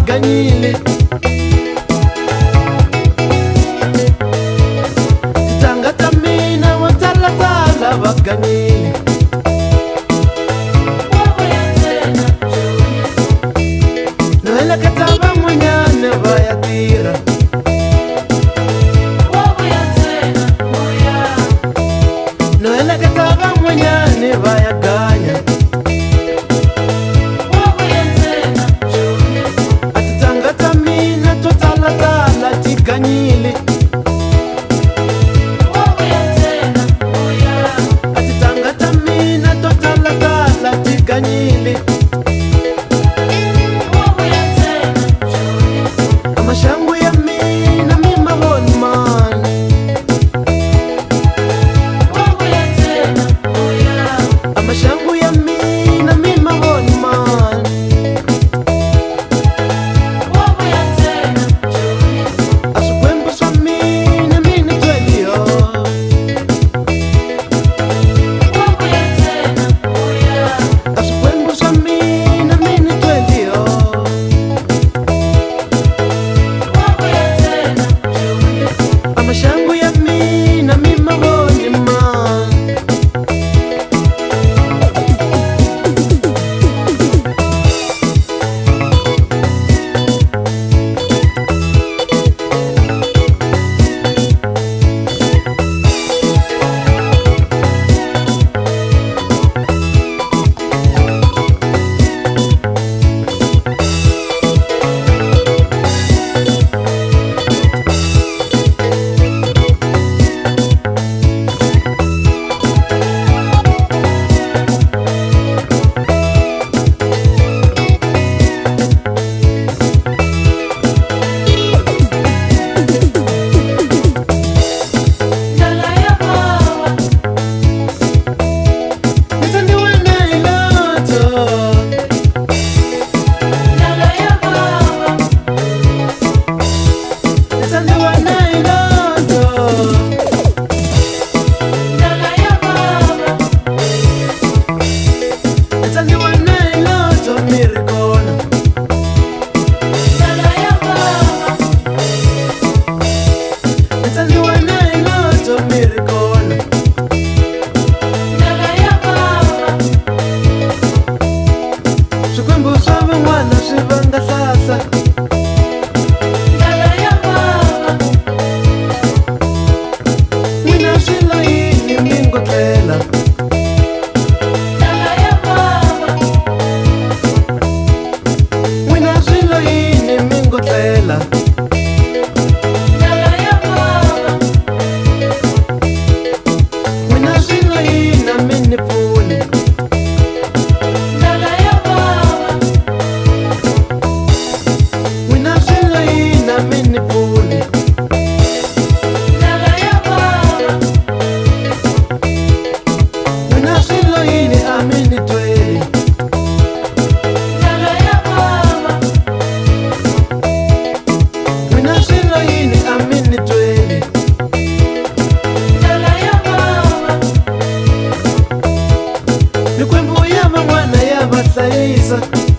ganyile titanga ta mina wa tala tala va ganyile no ela que tava munyane va ya tira no ela que tava munyane va ya ganya ganyile atitanga ta mina to tala tala ti ganyile amashangu ya mina mi mavoni man amashangu ya mina mi mavoni man amashangu ya mina mi mavoni man Swikwembu swa van'wana swi vanga hlahla n'wina swilo yini mi ngotlela n'wina swilo yini mi ngotlela n'wina swilo yini mi ni pfuni Swikwembu ya van'wana ya va hlayisa